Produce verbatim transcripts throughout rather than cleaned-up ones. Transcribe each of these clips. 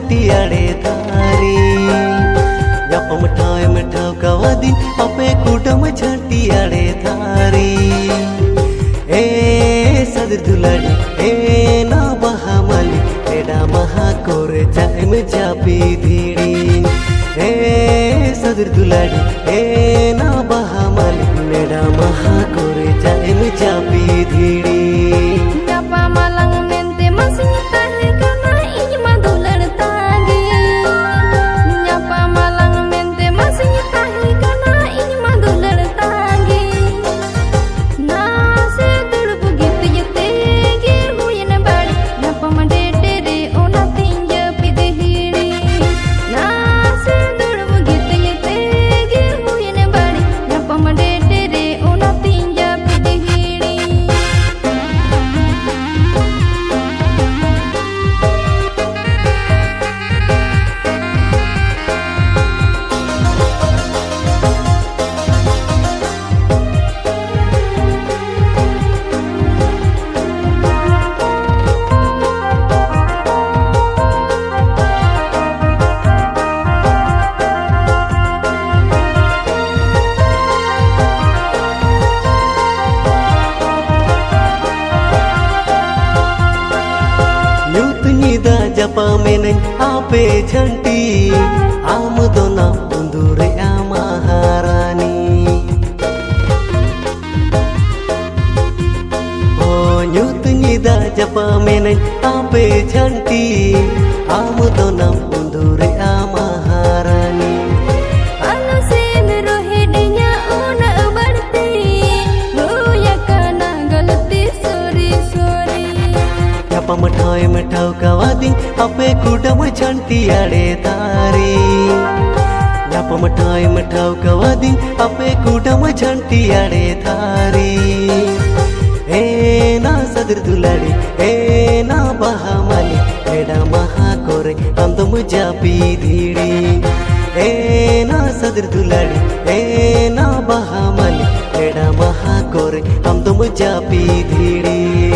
झंटी आड़े थारी यापम ठाव में ठाव कवादी अपे कुटम झंटी आड़े थारी ए सदर दुलाड़ी ए ना बहामली एडा महा कोरे जाए में जापी धीड़ी ए सदर दुलाड़ी ए ना बहामली एडा महा कोरे जाए में जापी धीड़ी Nyapa malang mente masih tahe karena ini madular tagi. Nyapa malang mente masih tahe karena ini madular tagi. Nase dur begitu ya tegi huyan bari. Nyapa mandete re ona tinja pidhiri. Nase dur begitu ya tegi huyan bari. Nyapa mandete re ona tinja pidhiri. जपा में आपे झंटी आम दोना बुंदुरे आ महारानी ओ न्यूत निदा जपा में आपे झंटी आम दोना बुंदुरे आ महारानी मठाए मठाव कवादी अपे कुडम झंटी आड़े थारी याप मठाए मठाव कवादी अपे कुडम झंटी आड़े थारी ए ना सदर दुलाड़ी ए ना बहामली एडा महा कोरे हम तुम जापी धीड़ी ए ना सदर दुलाड़ी ए ना बहामली एडा महा कोरे हम तुम जापी धीड़ी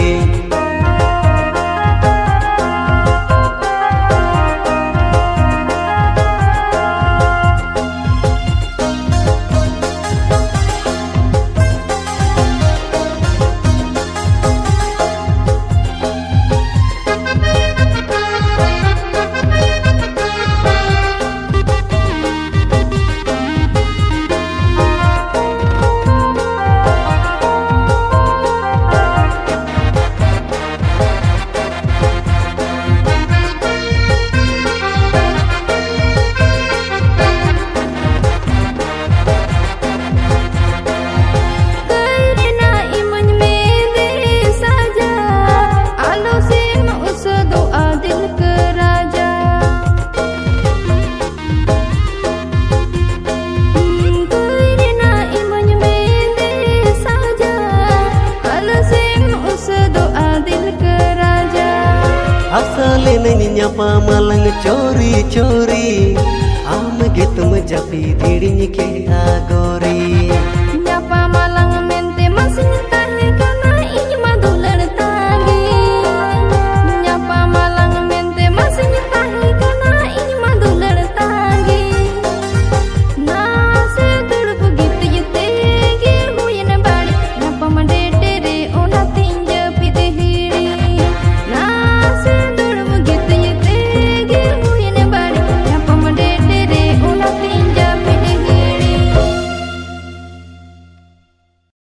asale nani nyapa malang chori chori am gitu mejapi dirinya ke agori